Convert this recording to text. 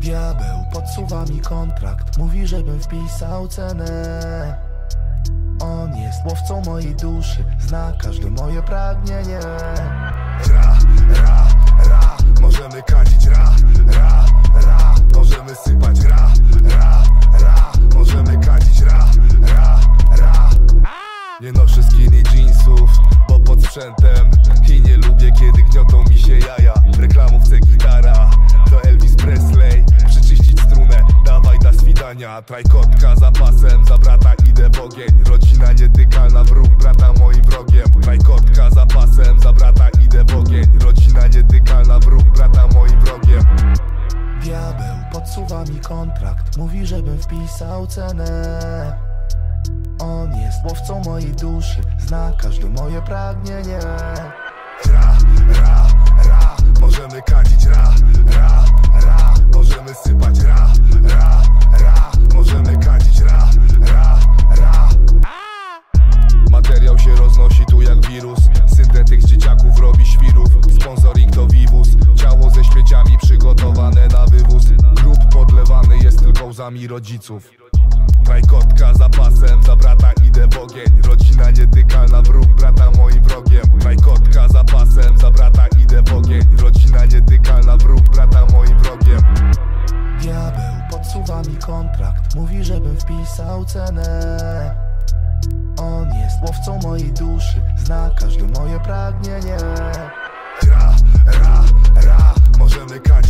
Diabeł podsuwa mi kontrakt, mówi, żebym wpisał cenę. On jest łowcą mojej duszy, zna każde moje pragnienie. Ra, ra, ra, możemy kadzić ra, ra, ra, możemy sypać ra, ra, ra, możemy kadzić ra, ra, ra. Nie noszę skinny jeansów, bo pod sprzętem i nie lubię, kiedy gniotą mi się jaja. W reklamówce gitara, to Elvis Presley. Przyczyścić strunę, dawaj da swidania. Trajkotka za pasem, za brata idę w ogień. Rodzina nietykalna, wróg brata moim wrogiem. Trajkotka za pasem, za brata idę w ogień. Rodzina nietykalna, wróg brata moim wrogiem. Diabeł podsuwa mi kontrakt, mówi, żebym wpisał cenę. On jest łowcą mojej duszy, zna każde moje pragnienie. Ra, ra, ra, możemy kadzić ra, ra, ra, możemy sypać ra, ra, ra, możemy kadzić ra, ra, ra. Materiał się roznosi tu jak wirus. Syntetyk z dzieciaków robi świrów. Sponsoring to Vivus. Ciało ze śmieciami przygotowane na wywóz. Grób podlewany jest tylko łzami rodziców. Trajkotka za pasem, za brata idę w ogień. Rodzina nietykalna, wróg brata moim wrogiem. Trajkotka za pasem, za brata idę w ogień. Rodzina nietykalna, wróg brata moim wrogiem. Diabeł podsuwa mi kontrakt, mówi, żebym wpisał cenę. On jest łowcą mojej duszy, zna każde moje pragnienie. Ra, ra, ra, możemy kadzić